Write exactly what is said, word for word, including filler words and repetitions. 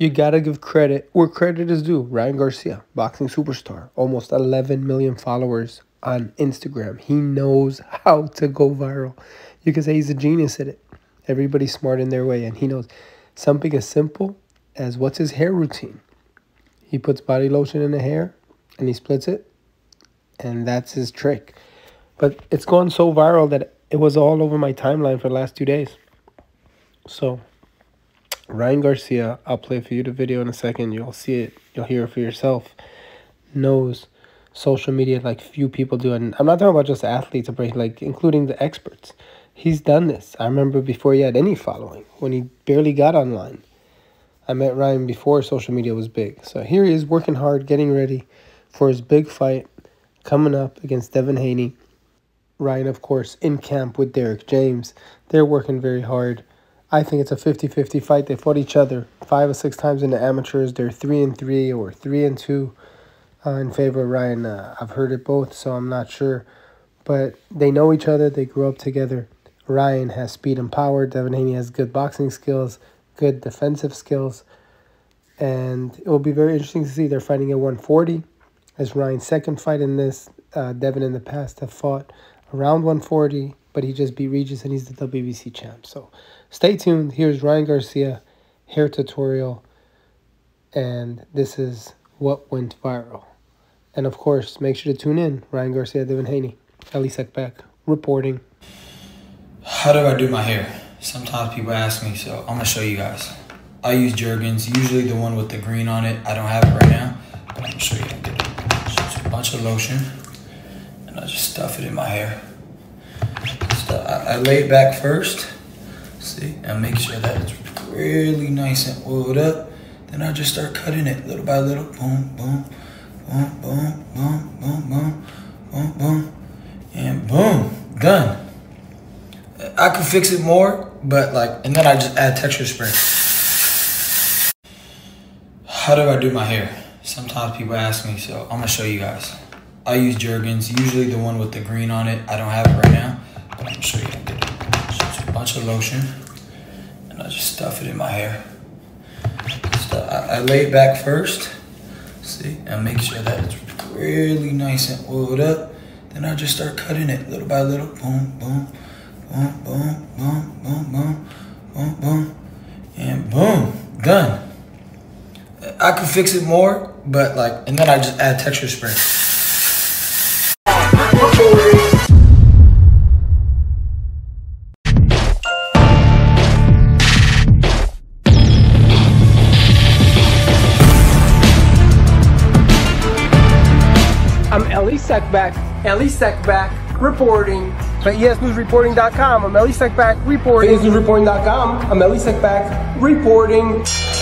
You gotta give credit where credit is due. Ryan Garcia, boxing superstar, almost eleven million followers on Instagram. He knows how to go viral. You can say he's a genius at it. Everybody's smart in their way, and he knows something as simple as what's his hair routine. He puts body lotion in the hair, and he splits it, and that's his trick. But it's gone so viral that it was all over my timeline for the last two days. So, Ryan Garcia, I'll play for you the video in a second. You'll see it. You'll hear it for yourself. Knows social media like few people do. And I'm not talking about just athletes, like including the experts. He's done this. I remember before he had any following, when he barely got online. I met Ryan before social media was big. So here he is working hard, getting ready for his big fight coming up against Devin Haney. Ryan, of course, in camp with Derek James. They're working very hard. I think it's a fifty fifty fight. They fought each other five or six times in the amateurs. They're three and three or three and two uh, in favor of Ryan. Uh, I've heard it both, so I'm not sure. But they know each other. They grew up together. Ryan has speed and power. Devin Haney has good boxing skills, good defensive skills. And it will be very interesting to see. They're fighting at one forty. It's Ryan's second fight in this. Uh, Devin in the past have fought around one forty, but he just beat Regis and he's the W B C champ. So stay tuned. Here's Ryan Garcia, hair tutorial, and this is what went viral. And of course, make sure to tune in. Ryan Garcia, Devin Haney, Ali Sekbak reporting. How do I do my hair? Sometimes people ask me, so I'm gonna show you guys. I use Jergens, usually the one with the green on it. I don't have it right now, but I'm gonna show you. Just a bunch of lotion, and I just stuff it in my hair. So I, I lay it back first, see, and make sure that it's really nice and oiled up. Then I just start cutting it little by little. Boom, boom, boom, boom, boom, boom, boom, boom, boom, and boom, done. I could fix it more, but like, and then I just add texture spray. How do I do my hair? Sometimes people ask me, so I'm gonna show you guys. I use Jergens, usually the one with the green on it. I don't have it right now, but I'm gonna show you. Just a bunch of lotion, and I just stuff it in my hair. So I, I lay it back first, see, and make sure that it's really nice and oiled up. Then I just start cutting it little by little. Boom, boom, boom, boom, boom, boom, boom, boom, boom, and boom, done. I could fix it more, but like, and then I just add texture spray. I'm Ali Sekbak, Ali Sekbak reporting for E S News Reporting dot com. I'm Ali Sekbak reporting. For E S News Reporting dot com, I'm Ali Sekbak reporting.